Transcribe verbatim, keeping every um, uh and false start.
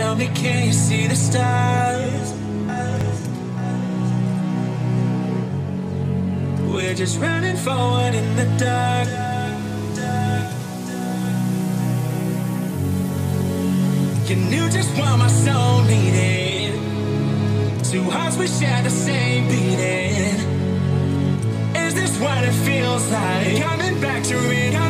tell me, can you see the stars? We're just running forward in the dark. You knew just what my soul needed. Two hearts, we share the same beating. Is this what it feels like? Coming back to it.